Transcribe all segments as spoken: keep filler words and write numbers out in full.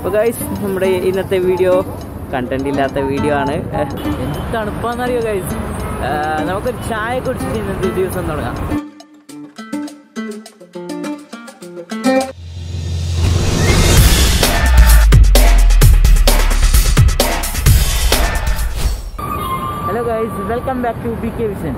അപ്പോൾ ഗൈസ് നമ്മുടെ ഇന്നത്തെ വീഡിയോ കണ്ടന്റ് ഇല്ലാത്ത വീഡിയോ ആണ്. എന്ത് തണുപ്പാന്നറിയോ ഗൈസ്. നമുക്കൊരു ചായ കുടിച്ചിട്ട് ഇന്നത്തെ ദിവസം തുടങ്ങാം. Hello guys, welcome back to B K vision.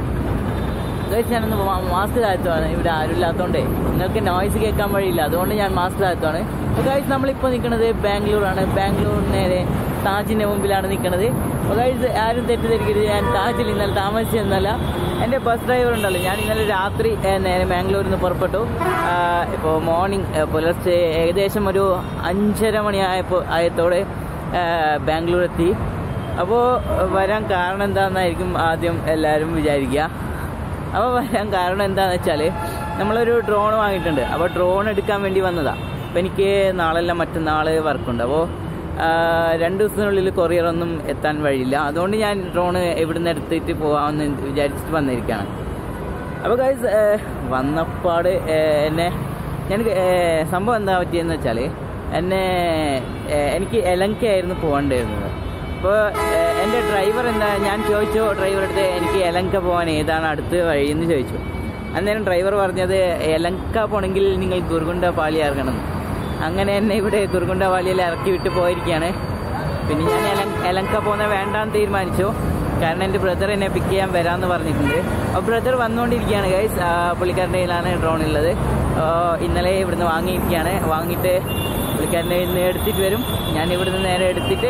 Guys ഞാനൊന്ന് മാസ്ക് താഴ്ത്തുവാണ്. ഇവിടെ ആരും ഇല്ലാത്തതുകൊണ്ടേ നിങ്ങൾക്ക് നോയ്സ് കേൾക്കാൻ വഴിയില്ല, അതുകൊണ്ട് ഞാൻ മാസ്ക് താഴ്ത്തുവാണ്. അപ്പോൾ ഗൈസ് നമ്മളിപ്പോൾ നിൽക്കുന്നത് ബാംഗ്ലൂരാണ്. ബാംഗ്ലൂർ നേരെ താജിൻ്റെ മുമ്പിലാണ് നിൽക്കുന്നത്. അപ്പോൾ ഗൈസ് ആരും തെറ്റിദ്ധരിക്കരുത്, ഞാൻ താജിൽ ഇന്നലെ താമസിച്ചെന്നല്ല. എൻ്റെ ബസ് ഡ്രൈവർ ഉണ്ടല്ലോ, ഞാൻ ഇന്നലെ രാത്രി നേരെ ബാംഗ്ലൂരിൽ നിന്ന് പുറപ്പെട്ടു. ഇപ്പോൾ മോർണിംഗ് പുലർച്ചെ ഏകദേശം ഒരു അഞ്ചര മണിയായപ്പോൾ ആയത്തോടെ ബാംഗ്ലൂർ എത്തി. അപ്പോൾ വരാൻ കാരണം എന്താണെന്നായിരിക്കും ആദ്യം എല്ലാവരും വിചാരിക്കുക. അപ്പോൾ വരാൻ കാരണം എന്താണെന്ന് വെച്ചാൽ നമ്മളൊരു ഡ്രോൺ വാങ്ങിയിട്ടുണ്ട്. അപ്പോൾ ഡ്രോൺ എടുക്കാൻ വേണ്ടി വന്നതാണ്. അപ്പോൾ എനിക്ക് നാളെല്ല മറ്റന്നാൾ വർക്കുണ്ട്. അപ്പോൾ രണ്ട് ദിവസത്തിനുള്ളിൽ കൊറിയറൊന്നും എത്താൻ വഴിയില്ല. അതുകൊണ്ട് ഞാൻ ഡ്രോൺ എവിടുന്ന് എടുത്തിട്ട് പോകാമെന്ന് വിചാരിച്ചിട്ട് വന്നിരിക്കുകയാണ്. അപ്പോൾ ഗൈസ് വന്നപ്പാട് എന്നെ ഞാൻ സംഭവം എന്താ പറ്റിയെന്ന് വെച്ചാൽ എന്നെ എനിക്ക് എലങ്കയായിരുന്നു പോകേണ്ടിയിരുന്നത്. അപ്പോൾ എൻ്റെ ഡ്രൈവർ എന്താ ഞാൻ ചോദിച്ചു ഡ്രൈവറുടെ അടുത്ത് എനിക്ക് എലങ്ക പോകാൻ ഏതാണ് അടുത്ത വഴിയെന്ന് ചോദിച്ചു. അന്നേരം ഡ്രൈവർ പറഞ്ഞത് എലങ്ക പോകണമെങ്കിൽ നിങ്ങൾ ഗുർഗുണ്ട പാലി ഇറങ്ങണം. അങ്ങനെ എന്നെ ഇവിടെ ഗുർഗുണ്ട പാലിയിൽ ഇറക്കി വിട്ട് പോയിരിക്കുകയാണ്. പിന്നെ ഞാൻ എല എലങ്ക പോകുന്നത് വേണ്ടാന്ന് തീരുമാനിച്ചു. കാരണം എൻ്റെ ബ്രദർ എന്നെ പിക്ക് ചെയ്യാൻ വരാമെന്ന് പറഞ്ഞിട്ടുണ്ട്. അപ്പോൾ ബ്രദർ വന്നുകൊണ്ടിരിക്കുകയാണ് ഗൈസ്. പുള്ളിക്കാരൻ്റെ കയ്യിലാണ് ഡ്രോൺ ഉള്ളത്. ഇന്നലെ ഇവിടുന്ന് വാങ്ങിയിരിക്കുകയാണ്. വാങ്ങിയിട്ട് പുള്ളിക്കാരൻ്റെ ഇന്ന് എടുത്തിട്ട് വരും. ഞാൻ ഇവിടുന്ന് നേരെ എടുത്തിട്ട്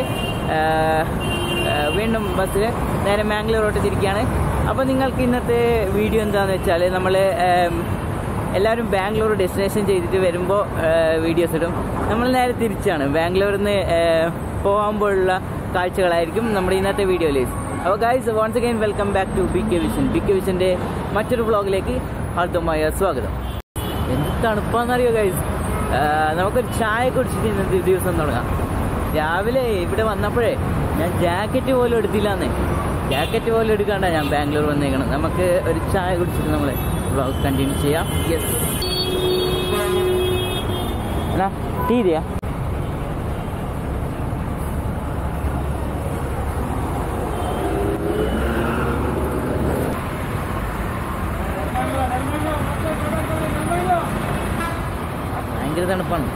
വീണ്ടും ബസ്സിൽ നേരെ മാംഗ്ലൂരോട്ട് തിരിക്കുകയാണ്. അപ്പോൾ നിങ്ങൾക്ക് ഇന്നത്തെ വീഡിയോ എന്താണെന്ന് വെച്ചാൽ നമ്മൾ എല്ലാവരും ബാംഗ്ലൂർ ഡെസ്റ്റിനേഷൻ ചെയ്തിട്ട് വരുമ്പോൾ വീഡിയോസ് ഇടും. നമ്മൾ നേരെ തിരിച്ചാണ് ബാംഗ്ലൂരിൽ നിന്ന് പോകുമ്പോഴുള്ള കാഴ്ചകളായിരിക്കും നമ്മുടെ ഇന്നത്തെ വീഡിയോയിൽ. അപ്പോൾ guys once again welcome back to B K vision. B K വിഷൻ്റെ മറ്റൊരു വ്ളോഗിലേക്ക് ഹാർദമായ സ്വാഗതം. എന്ത് തണുപ്പാന്നറിയോ ഗൈസ്. നമുക്കൊരു ചായ കുടിച്ചിട്ട് ഇന്നത്തെ ദിവസം തുടങ്ങാം. രാവിലെ ഇവിടെ വന്നപ്പോഴേ ഞാൻ ജാക്കറ്റ് പോലും എടുത്തില്ലാന്നേ. ജാക്കറ്റ് പോലും എടുക്കാണ്ട ഞാൻ ബാംഗ്ലൂർ വന്നേക്കണം. നമുക്ക് ഒരു ചായ കുടിച്ചിട്ട് നമ്മൾ വ്ളോഗ് കണ്ടിന്യൂ ചെയ്യാം. യെസ് എന്നാ തീരെയാ ഭയങ്കര തണുപ്പാണ്.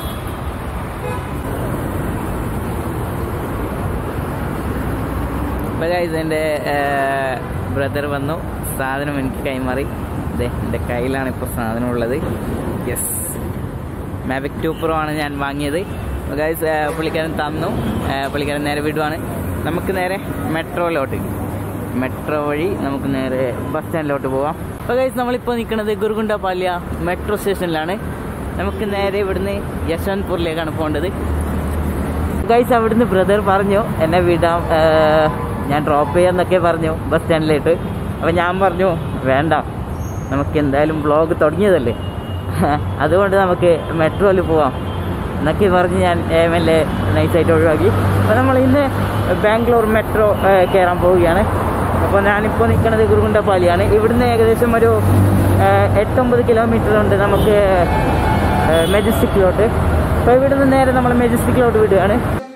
അപ്പോൾ ഗൈസ് എൻ്റെ ബ്രദർ വന്നു, സാധനം എനിക്ക് കൈമാറി. അതെ എൻ്റെ കയ്യിലാണ് ഇപ്പോൾ സാധനം ഉള്ളത്. യെസ് മാവിക് ടു പ്രോ ആണ് ഞാൻ വാങ്ങിയത്. അപ്പോൾ ഗൈസ് പുള്ളിക്കാരൻ തന്നു. പുള്ളിക്കാരൻ നേരെ വിടുവാണ്. നമുക്ക് നേരെ മെട്രോയിലോട്ട് മെട്രോ വഴി നമുക്ക് നേരെ ബസ് സ്റ്റാൻഡിലോട്ട് പോവാം. അപ്പോൾ ഗൈസ് നമ്മളിപ്പോൾ നിൽക്കുന്നത് ഗുർഗുണ്ട പാലിയ മെട്രോ സ്റ്റേഷനിലാണ്. നമുക്ക് നേരെ ഇവിടുന്ന് യശ്വന്ത്പൂരിലേക്കാണ് പോകേണ്ടത്. ഗൈസ് അവിടുന്ന് ബ്രദർ പറഞ്ഞു എന്നെ വിടാം, ഞാൻ ഡ്രോപ്പ് ചെയ്യാമെന്നൊക്കെ പറഞ്ഞു ബസ് സ്റ്റാൻഡിലേക്ക്. അപ്പോൾ ഞാൻ പറഞ്ഞു വേണ്ട, നമുക്ക് എന്തായാലും വ്ളോഗ് തുടങ്ങിയതല്ലേ, അതുകൊണ്ട് നമുക്ക് മെട്രോയിൽ പോവാം എന്നൊക്കെ പറഞ്ഞ് ഞാൻ മെല്ലെ നൈസായിട്ട് ഒഴിവാക്കി. അപ്പോൾ നമ്മൾ ഇന്ന് ബാംഗ്ലൂർ മെട്രോ കയറാൻ പോവുകയാണ്. അപ്പോൾ ഞാനിപ്പോൾ നിൽക്കുന്നത് ഗുർഗുണ്ട പാലിയാണ്. ഇവിടുന്ന് ഏകദേശം ഒരു എട്ടൊമ്പത് കിലോമീറ്റർ ഉണ്ട് നമുക്ക് മെജസ്റ്റിക്കിലോട്ട്. അപ്പോൾ ഇവിടുന്ന് നേരെ നമ്മൾ മെജസ്റ്റിക്കിലോട്ട് വിടുകയാണ്.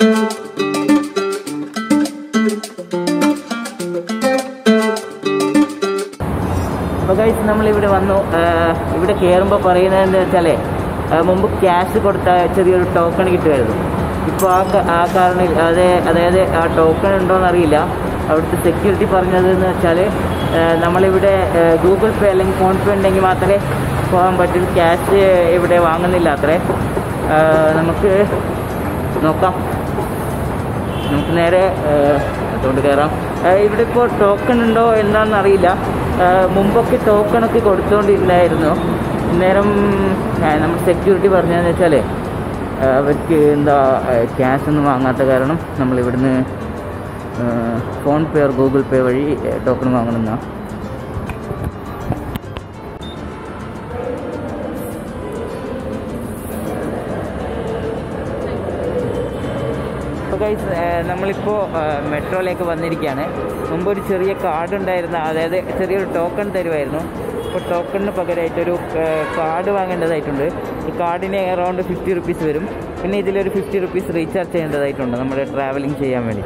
അപ്പോൾ ഗൈസ് നമ്മളിവിടെ വന്നു. ഇവിടെ കയറുമ്പോൾ പറയുന്നത് എന്താ വെച്ചാൽ മുമ്പ് ക്യാഷ് കൊടുത്താൽ ചെറിയൊരു ടോക്കൺ കിട്ടുമായിരുന്നു. ഇപ്പോൾ ആ ആ കാരണം അതെ അതായത് ആ ടോക്കൺ ഉണ്ടോയെന്നറിയില്ല. അവിടുത്തെ സെക്യൂരിറ്റി പറഞ്ഞതെന്ന് വെച്ചാൽ നമ്മളിവിടെ ഗൂഗിൾ പേ അല്ലെങ്കിൽ ഫോൺ പേ ഉണ്ടെങ്കിൽ മാത്രമേ പോകാൻ പറ്റും. ക്യാഷ് ഇവിടെ വാങ്ങുന്നില്ല അത്രേ. നമുക്ക് നോക്കാം, നമുക്ക് നേരെ അതുകൊണ്ട് കയറാം. ഇവിടെ ഇപ്പോൾ ടോക്കൺ ഉണ്ടോ എന്താണെന്ന് അറിയില്ല. മുമ്പൊക്കെ ടോക്കണൊക്കെ കൊടുത്തുകൊണ്ടിരുന്നായിരുന്നു. അന്നേരം നമ്മൾ സെക്യൂരിറ്റി പറഞ്ഞതെന്ന് വെച്ചാൽ അവർക്ക് എന്താ ക്യാഷ് ഒന്നും വാങ്ങാത്ത കാരണം നമ്മളിവിടുന്ന് PhonePe or Google pay വഴി ടോക്കൺ വാങ്ങണമെന്നാണ്. അപ്പോൾ ഗൈസ് നമ്മളിപ്പോൾ മെട്രോയിലേക്ക് വന്നിരിക്കുകയാണ്. മുമ്പ് ഒരു ചെറിയ കാർഡ് ഉണ്ടായിരുന്നു, അതായത് ചെറിയൊരു ടോക്കൺ തരുമായിരുന്നു. ഇപ്പോൾ ടോക്കണിന് പകരമായിട്ടൊരു കാർഡ് വാങ്ങേണ്ടതായിട്ടുണ്ട്. ഈ കാർഡിന് അറൗണ്ട് ഫിഫ്റ്റി റുപ്പീസ് വരും. പിന്നെ ഇതിലൊരു ഫിഫ്റ്റി റുപ്പീസ് റീചാർജ് ചെയ്യേണ്ടതായിട്ടുണ്ട് നമ്മുടെ ട്രാവലിംഗ് ചെയ്യാൻ വേണ്ടി.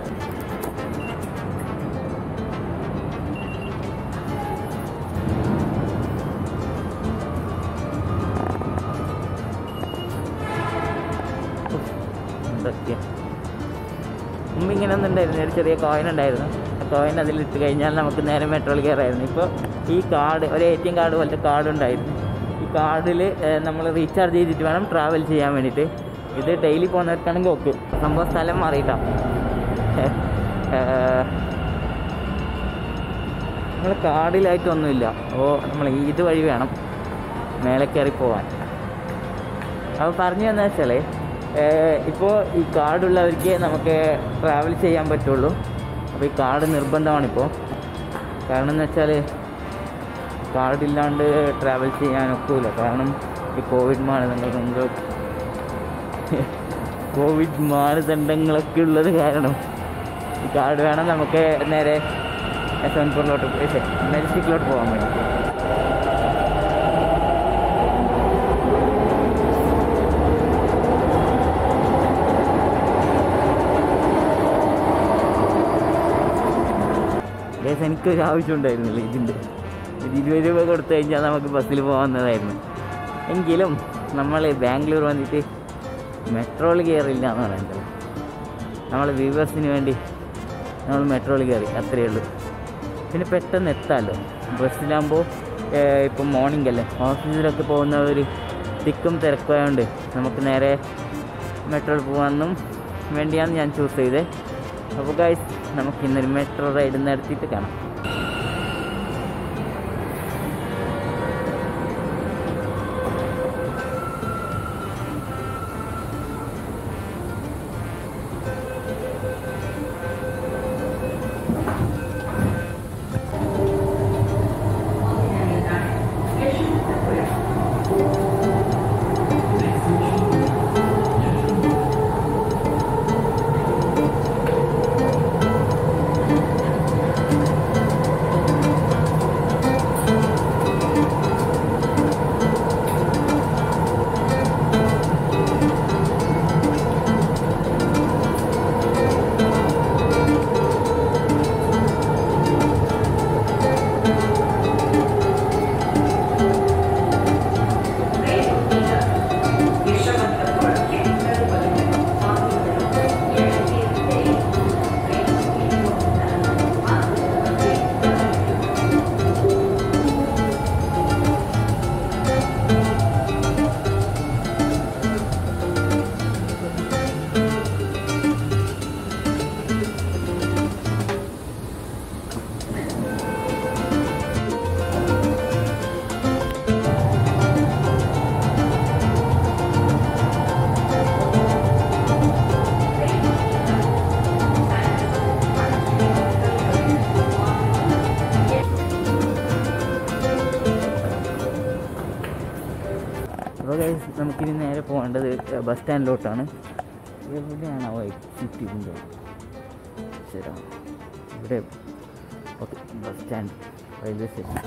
മുമ്പ് ഇങ്ങനെ ഒന്നും ഉണ്ടായിരുന്നു, ഒരു ചെറിയ കോയിൻ ഉണ്ടായിരുന്നു. ആ കോയിൻ അതിലിട്ട് കഴിഞ്ഞാൽ നമുക്ക് നേരെ മെട്രോയിൽ കയറായിരുന്നു. ഇപ്പോൾ ഈ കാർഡ്, ഒരു എ ടി എം കാർഡ് പോലത്തെ കാർഡ് ഉണ്ടായിരുന്നു. ഈ കാർഡിൽ നമ്മൾ റീചാർജ് ചെയ്തിട്ട് വേണം ട്രാവൽ ചെയ്യാൻ വേണ്ടിയിട്ട്. ഇത് ഡെയിലി പോകുന്നവർക്കാണെങ്കിൽ ഓക്കെ. സംഭവം സ്ഥലം മാറിയിട്ടാണ്. നമ്മൾ കാർഡിലായിട്ടൊന്നുമില്ല. അപ്പോൾ നമ്മൾ ഇത് വഴി വേണം മേലെ കയറി പോകാൻ. അപ്പോൾ പറഞ്ഞു തന്നെന്ന് വെച്ചാൽ ഇപ്പോൾ ഈ കാർഡുള്ളവർക്ക് നമുക്ക് ട്രാവൽ ചെയ്യാൻ പറ്റുള്ളൂ. അപ്പോൾ ഈ കാർഡ് നിർബന്ധമാണിപ്പോൾ. കാരണം എന്ന് വെച്ചാൽ കാർഡില്ലാണ്ട് ട്രാവൽ ചെയ്യാനൊക്കില്ല. കാരണം ഈ കോവിഡ് മാനദണ്ഡങ്ങൾ കോവിഡ് മാനദണ്ഡങ്ങളൊക്കെ ഉള്ളത് കാരണം ഈ കാർഡ് വേണം നമുക്ക് നേരെ സോൻപൂരിലോട്ട് മെരിസ്റ്റിക്കിലോട്ട് പോകാൻ വേണ്ടി. ഗൈസ്, എനിക്കൊരു ആവശ്യം ഉണ്ടായിരുന്നില്ല ഇതിൻ്റെ. ഒരു ഇരുപത് രൂപ കൊടുത്തു കഴിഞ്ഞാൽ നമുക്ക് ബസ്സിൽ പോകാവുന്നതായിരുന്നു. എങ്കിലും നമ്മൾ ബാംഗ്ലൂർ വന്നിട്ട് മെട്രോയിൽ കയറില്ല എന്ന് പറയുന്നത്. നമ്മൾ വ്യൂവേഴ്സിന് വേണ്ടി നമ്മൾ മെട്രോയിൽ കയറി, അത്രയേ ഉള്ളൂ. പിന്നെ പെട്ടെന്ന് എത്താമല്ലോ. ബസ്സിലാകുമ്പോൾ ഇപ്പം മോർണിംഗ് അല്ലേ, ഓഫീസിലൊക്കെ പോകുന്നവർ തിക്കും തിരക്കായതുകൊണ്ട് നമുക്ക് നേരെ മെട്രോയിൽ പോകാമെന്നും വേണ്ടിയാണ് ഞാൻ ചൂസ് ചെയ്തത്. അപ്പോൾ ഗൈസ്, നമുക്ക് ഇന്നൊരു മെട്രോ റൈഡ് നടത്തിയിട്ട് കാണാം. അപ്പോൾ ഗൈസ്, നമുക്കിനി നേരെ പോകേണ്ടത് ബസ് സ്റ്റാൻഡിലോട്ടാണ്. എവിടെയാണ് ആ എക്സിറ്റ് ഇതിൻ്റെ? ശരി, ഇവിടെ. Okay, bus stand, railway station.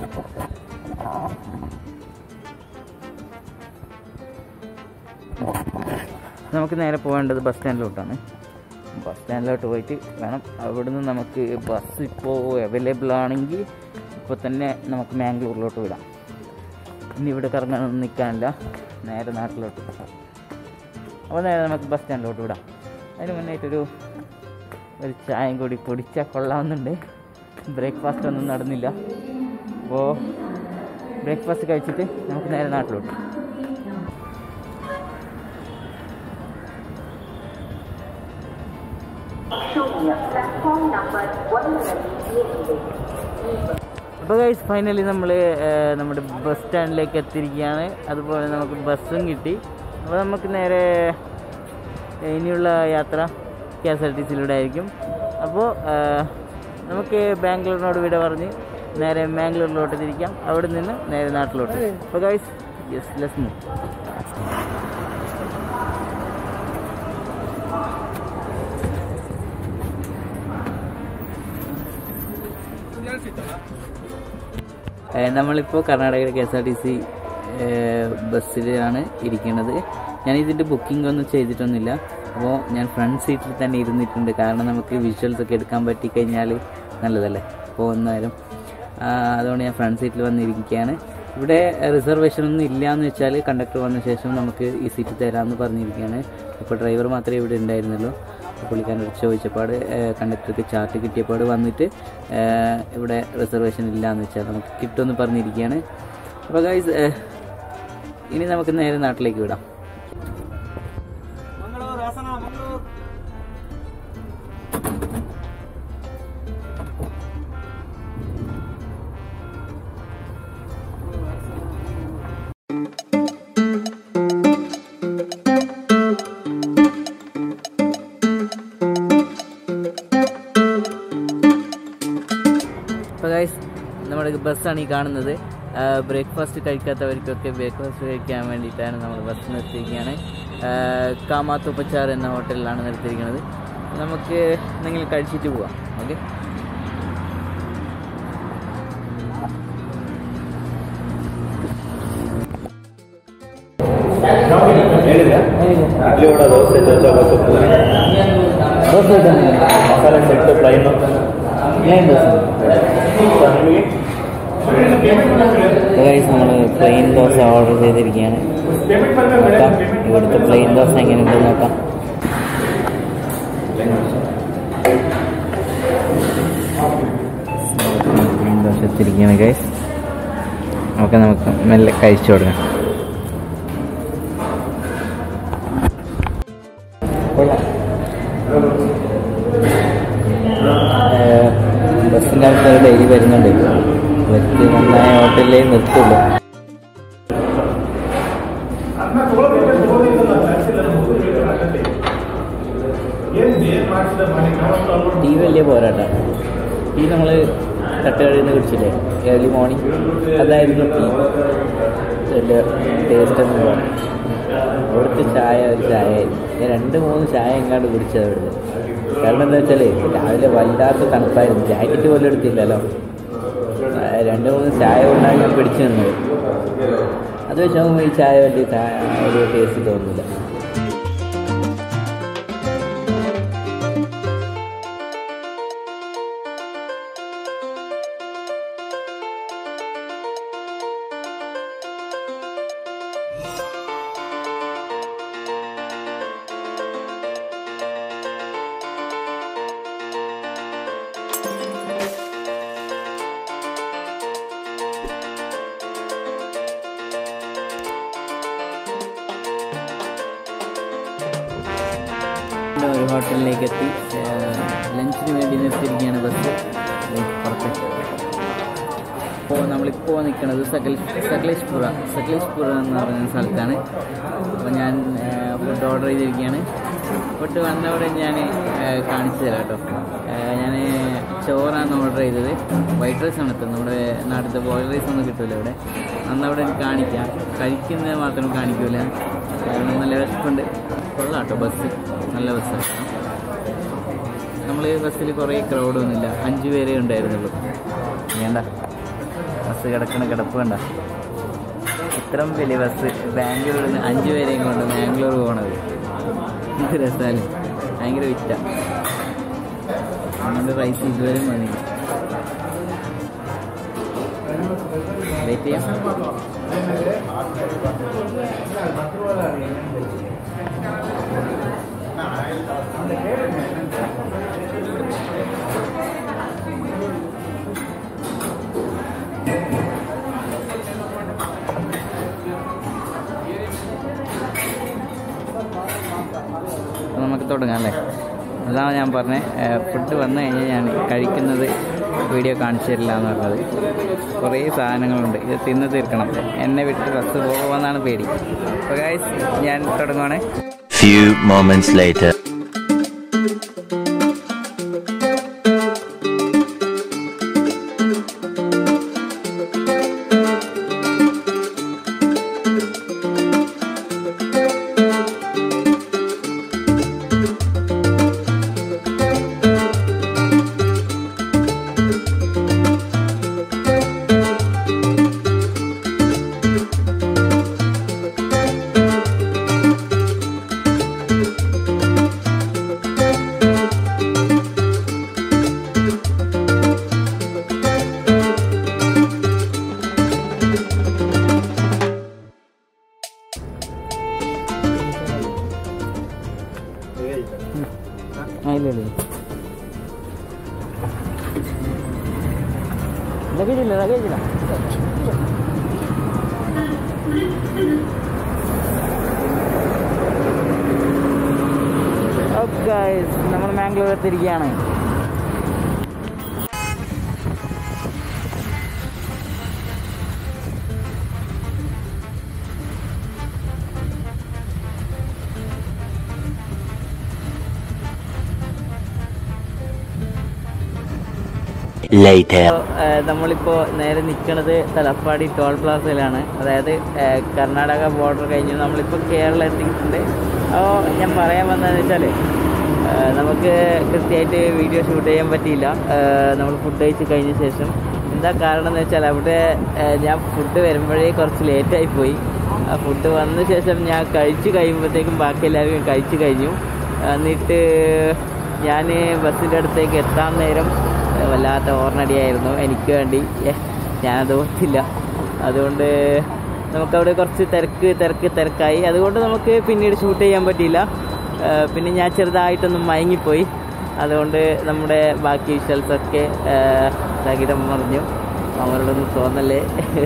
നമുക്ക് നേരെ പോകേണ്ടത് ബസ് സ്റ്റാൻഡിലോട്ടാണ്. ബസ് സ്റ്റാൻഡിലോട്ട് പോയിട്ട് വേണം അവിടുന്ന് നമുക്ക് ബസ് ഇപ്പോൾ അവൈലബിൾ ആണെങ്കിൽ ഇപ്പോൾ തന്നെ നമുക്ക് മാംഗ്ലൂരിലോട്ട് വിടാം. ഇനി ഇവിടെ കറങ്ങാനൊന്നും നിൽക്കാനില്ല, നേരെ നാട്ടിലോട്ട്. അപ്പോൾ നേരെ നമുക്ക് ബസ് സ്റ്റാൻഡിലോട്ട് വിടാം. അതിന് മുന്നായിട്ടൊരു ഒരു ചായയും കൂടി കുടിച്ചാൽ കൊള്ളാവുന്നുണ്ട്. ബ്രേക്ക്ഫാസ്റ്റ് ഒന്നും നടന്നില്ല. അപ്പോൾ ബ്രേക്ക്ഫാസ്റ്റ് കഴിച്ചിട്ട് നമുക്ക് നേരെ നാട്ടിലോട്ട്. അപ്പോൾ ഗൈസ്, ഫൈനലി നമ്മൾ നമ്മുടെ ബസ് സ്റ്റാൻഡിലേക്ക് എത്തിയിരിക്കുകയാണ്. അതുപോലെ നമുക്ക് ബസ്സും കിട്ടി. അപ്പോൾ നമുക്ക് നേരെ ഇനിയുള്ള യാത്ര കെ എസ് ആർ ടി സിയിലൂടെ ആയിരിക്കും. അപ്പോൾ നമുക്ക് ബാംഗ്ലൂരിനോട് വിട പറഞ്ഞ് നേരെ മാംഗ്ലൂരിലോട്ട് തിരിക്കാം. അവിടെ നിന്ന് നേരെ നാട്ടിലോട്ട്. അപ്പോൾ ഗൈസ്, യെസ്, ലെറ്റ്സ് മൂവ്. നമ്മളിപ്പോൾ കർണാടകയിലെ K S R T C ബസ്സിലാണ് ഇരിക്കുന്നത്. ഞാനിതിൻ്റെ ബുക്കിംഗ് ഒന്നും ചെയ്തിട്ടൊന്നുമില്ല. അപ്പോൾ ഞാൻ ഫ്രണ്ട് സീറ്റിൽ തന്നെ ഇരുന്നിട്ടുണ്ട്. കാരണം നമുക്ക് വിഷ്വൽസ് ഒക്കെ എടുക്കാൻ പറ്റിക്കഴിഞ്ഞാൽ നല്ലതല്ലേ പോകുന്നേരം. അതുകൊണ്ട് ഞാൻ ഫ്രണ്ട് സീറ്റിൽ വന്നിരിക്കുകയാണ്. ഇവിടെ റിസർവേഷൻ ഒന്നും ഇല്ല എന്ന് വെച്ചാൽ കണ്ടക്ടർ വന്ന ശേഷം നമുക്ക് ഈ സീറ്റ് തരാമെന്ന് പറഞ്ഞിരിക്കുകയാണ്. അപ്പോൾ ഡ്രൈവർ മാത്രമേ ഇവിടെ ഉണ്ടായിരുന്നുള്ളൂ. പുള്ളിക്കാരനോട് ചോദിച്ചപ്പാട് കണ്ടക്ടർക്ക് ചാർട്ട് കിട്ടിയപ്പാട് വന്നിട്ട് ഇവിടെ റിസർവേഷൻ ഇല്ല എന്ന് വെച്ചാൽ നമുക്ക് കിട്ടുമെന്ന് പറഞ്ഞിരിക്കുകയാണ്. അപ്പോൾ ഗൈസ് ഇനി നമുക്ക് നേരെ നാട്ടിലേക്ക് വിടാം. അപ്പോൾ ഗൈസ് നമ്മുടെ ബസ്സാണ് ഈ കാണുന്നത്. ബ്രേക്ക്ഫാസ്റ്റ് കഴിക്കാത്തവർക്കൊക്കെ ബ്രേക്ക്ഫാസ്റ്റ് കഴിക്കാൻ വേണ്ടിയിട്ടാണ് നമ്മൾ ബസ് നിർത്തിയിരിക്കുകയാണ്. കാമാത്തുപ്പച്ചാർ എന്ന ഹോട്ടലിലാണ് നിർത്തിയിരിക്കുന്നത്. നമുക്ക് എന്തെങ്കിലും കഴിച്ചിട്ട് പോവാം. ഓക്കെ, നമ്മൾ പ്ലെയിൻ ദോശ ഓർഡർ ചെയ്തിരിക്കുകയാണ്. നോക്കാം ഇവിടുത്തെ പ്ലെയിൻ ദോശ എങ്ങനെയുണ്ടെന്ന് നോക്കാം. പ്ലെയിൻ ദോശ എത്തിയിരിക്കുകയാണ് ഗൈസ്. നമുക്ക് നമുക്ക് മെല്ലെ കഴിച്ചു കൊടുക്കാം. ബസ്സിൻ്റെ ആൾക്കാർ ഡെയിലി വരുന്നുണ്ട്. വ്യക്തി നന്നായ ഹോട്ടലിലേ നിർത്തുള്ളൂ. ടീ വലിയ പോരാട്ടം. ടീ നമ്മൾ തട്ടുകടയിൽ നിന്ന് കുടിച്ചില്ലേ ഏർലി മോർണിംഗ്, അതായിരുന്നു ടീ. വലിയ ടേസ്റ്റ് ഒന്നും പോകാം. അവിടുത്തെ ചായ ഒരു ചായ ഞാൻ രണ്ട് മൂന്ന് ചായ എങ്ങാണ്ട് കുടിച്ചത് അവിടുത്തെ. കാരണം എന്താ വെച്ചാൽ രാവിലെ വല്ലാത്ത തണുപ്പായിരുന്നു. ജാക്കറ്റ് പോലും എടുത്തില്ലല്ലോ. രണ്ട് മൂന്ന് ചായ കൊണ്ടാണ് ഞാൻ പിടിച്ചു നിന്നത്. അത് വെച്ച് നോക്കുമ്പോൾ ഈ ചായ വലിയ ചായ ഒരു ടേസ്റ്റ് തോന്നുന്നില്ല. ഒരു ഹോട്ടലിലേക്ക് എത്തി. ലഞ്ചിന് വേണ്ടി നിർത്തിയിരിക്കുകയാണ് ബസ് പുറത്ത്. അപ്പോൾ നമ്മളിപ്പോൾ നിൽക്കുന്നത് സകൽ സകലേഷ്പുര സകലേഷ്പുര എന്ന് പറയുന്ന സ്ഥലത്താണ്. അപ്പോൾ ഞാൻ ഫുഡ് ഓർഡർ ചെയ്തിരിക്കുകയാണ്. ഫുഡ് വന്നവിടെ ഞാൻ കാണിച്ചു തരാം കേട്ടോ. ഞാൻ ചോറാണ് ഓർഡർ ചെയ്തത്. വൈറ്റ് റൈസാണ് എത്തുന്നത്. നമ്മുടെ നാട്ടിലത്തെ ബോയിൽ റൈസ് ഒന്നും കിട്ടില്ല ഇവിടെ. അന്നവിടെ കാണിക്കാം. കഴിക്കുന്നത് മാത്രം കാണിക്കില്ല. കാരണം നല്ല വിശപ്പുണ്ട്. കൊള്ളാം കേട്ടോ ബസ്, നല്ല ബസ്സാണ്. നമ്മൾ ബസ്സിൽ കുറേ ക്രൗഡൊന്നുമില്ല. അഞ്ച് പേരേ ഉണ്ടായിരുന്നുള്ളൂ. വേണ്ട ബസ് കിടക്കണ കിടപ്പ് വേണ്ട. ഇത്രയും വലിയ ബസ് ബാംഗ്ലൂരിൽ നിന്ന് അഞ്ച് പേരെയും കൊണ്ട് മാംഗ്ലൂർ പോകണത് ഇത് രസമല്ലേ. ഭയങ്കര വിറ്റ. നമ്മുടെ റൈസ് ഇതുവരെ വന്നില്ല. വെയിറ്റ് ചെയ്യാം. നമുക്ക് തുടങ്ങാം അല്ലേ. അതാണ് ഞാൻ പറഞ്ഞത്. ഫുഡ് വന്നു കഴിഞ്ഞാൽ ഞാൻ കഴിക്കുന്നത് വീഡിയോ കാണിച്ചു തരില്ല എന്ന് പറഞ്ഞത്. കുറേ സാധനങ്ങളുണ്ട്. ഇത് തിന്ന് തീർക്കണം. എന്നെ വിട്ട് ബസ് പോകുമെന്നാണ് പേടി. അപ്പോൾ ഗൈസ് ഞാൻ തുടങ്ങുവാണ്. Few moments later. ആ ഇല്ല ഇല്ല ലഗേജ് ഇല്ല ലഗേജ് ഇല്ല ഓക്കെ നമ്മൾ മാംഗ്ലൂർ എത്തിയിരിക്കുകയാണ്. നമ്മളിപ്പോൾ നേരെ നിൽക്കുന്നത് തലപ്പാടി ടോൾ പ്ലാസയിലാണ്. അതായത് കർണാടക ബോർഡർ കഴിഞ്ഞ് നമ്മളിപ്പോൾ കേരളം എത്തിയിട്ടുണ്ട്. അപ്പോൾ ഞാൻ പറയാൻ വന്നതെന്ന് വെച്ചാൽ നമുക്ക് കൃത്യമായിട്ട് വീഡിയോ ഷൂട്ട് ചെയ്യാൻ പറ്റിയില്ല. നമ്മൾ ഫുഡ് കഴിച്ച് കഴിഞ്ഞ ശേഷം എന്താ കാരണം എന്ന് വെച്ചാൽ അവിടെ ഞാൻ ഫുഡ് വരുമ്പോഴേ കുറച്ച് ലേറ്റായിപ്പോയി. ഫുഡ് വന്ന ശേഷം ഞാൻ കഴിച്ച് കഴിയുമ്പോഴത്തേക്കും ബാക്കി എല്ലാവരും കഴിച്ച് കഴിഞ്ഞു. എന്നിട്ട് ഞാൻ ബസ്സിൻ്റെ അടുത്തേക്ക് എത്താൻ നേരം വല്ലാത്ത ഓർണടിയായിരുന്നു എനിക്ക് വേണ്ടി. ഞാനത് ഓർത്തില്ല. അതുകൊണ്ട് നമുക്കവിടെ കുറച്ച് തിരക്ക് തിരക്ക് തിരക്കായി. അതുകൊണ്ട് നമുക്ക് പിന്നീട് ഷൂട്ട് ചെയ്യാൻ പറ്റിയില്ല. പിന്നെ ഞാൻ ചെറുതായിട്ടൊന്നും മയങ്ങിപ്പോയി. അതുകൊണ്ട് നമ്മുടെ ബാക്കി വിഷ്വൽസൊക്കെ സഹിതം പറഞ്ഞു. അവരോടൊന്നും തോന്നല്ലേ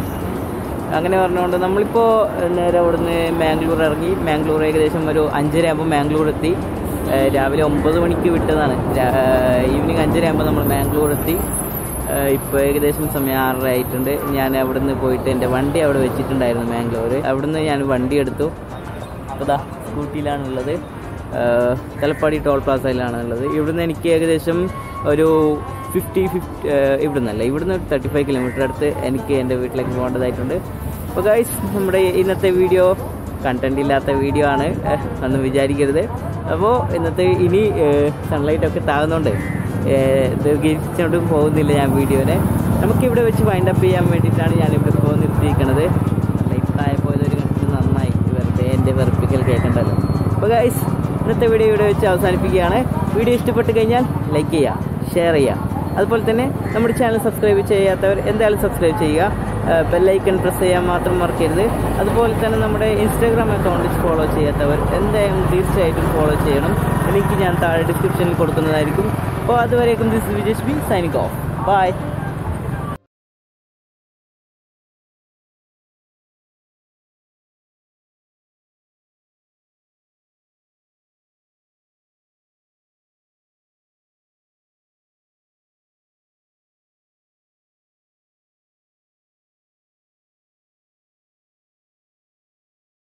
അങ്ങനെ പറഞ്ഞുകൊണ്ട് നമ്മളിപ്പോൾ നേരെ അവിടുന്ന് മാംഗ്ലൂർ ഇറങ്ങി. മാംഗ്ലൂർ ഏകദേശം ഒരു അഞ്ചര ആകുമ്പോൾ മാംഗ്ലൂർ എത്തി. രാവിലെ ഒമ്പത് മണിക്ക് വിട്ടതാണ്. ഈവനിങ് അഞ്ചര ആകുമ്പോൾ നമ്മൾ മാംഗ്ലൂർ എത്തി. ഇപ്പോൾ ഏകദേശം സമയം ആറര ആയിട്ടുണ്ട്. ഞാൻ അവിടെ നിന്ന് പോയിട്ട് എൻ്റെ വണ്ടി അവിടെ വെച്ചിട്ടുണ്ടായിരുന്നു മാംഗ്ലൂർ. അവിടെ നിന്ന് ഞാൻ വണ്ടി എടുത്തു. അപ്പോൾ ദാ സ്കൂട്ടിയിലാണുള്ളത്. തലപ്പാടി ടോൾ പ്ലാസയിലാണുള്ളത്. ഇവിടുന്ന് എനിക്ക് ഏകദേശം ഒരു ഫിഫ്റ്റി ഫിഫ്റ്റി ഇവിടുന്നല്ല ഇവിടുന്ന് തേർട്ടി ഫൈവ് കിലോമീറ്റർ അടുത്ത് എനിക്ക് എൻ്റെ വീട്ടിലേക്ക് പോകേണ്ടതായിട്ടുണ്ട്. അപ്പോൾ ഗൈസ്, നമ്മുടെ ഇന്നത്തെ വീഡിയോ കണ്ടന്റ് ഇല്ലാത്ത വീഡിയോ ആണ് എന്ന് വിചാരിക്കരുത്. അപ്പോൾ ഇന്നത്തെ ഇനി സൺലൈറ്റൊക്കെ താകുന്നുണ്ട് ദീർഘിച്ചുകൊണ്ട് പോകുന്നില്ല ഞാൻ വീഡിയോനെ. നമുക്കിവിടെ വെച്ച് വൈൻഡപ്പ് ചെയ്യാൻ വേണ്ടിയിട്ടാണ് ഞാനിവിടെ ഇപ്പോൾ നിർത്തിയിരിക്കുന്നത്. ലൈറ്റ് താഴെപ്പോയത് ഒരു കണക്കിന് നന്നായി, വെറുതെ എൻ്റെ വെറുപ്പിക്കൽ കേൾക്കണ്ടല്ലോ. അപ്പോൾ ഗൈസ്, ഇന്നത്തെ വീഡിയോ ഇവിടെ വെച്ച് അവസാനിപ്പിക്കുകയാണ്. വീഡിയോ ഇഷ്ടപ്പെട്ട് കഴിഞ്ഞാൽ ലൈക്ക് ചെയ്യുക, ഷെയർ ചെയ്യുക. അതുപോലെ തന്നെ നമ്മുടെ ചാനൽ സബ്സ്ക്രൈബ് ചെയ്യാത്തവർ എന്തായാലും സബ്സ്ക്രൈബ് ചെയ്യുക. ബെല്ലൈക്കൺ പ്രസ് ചെയ്യാൻ മാത്രം മറക്കരുത്. അതുപോലെ തന്നെ നമ്മുടെ ഇൻസ്റ്റാഗ്രാം അക്കൗണ്ട് ഫോളോ ചെയ്യാത്തവർ എന്തായാലും തീർച്ചയായിട്ടും ഫോളോ ചെയ്യണം. ലിങ്ക് ഞാൻ താഴെ ഡിസ്ക്രിപ്ഷനിൽ കൊടുക്കുന്നതായിരിക്കും. അപ്പോൾ അതുവരേക്കും this Vijesh B signing off. By.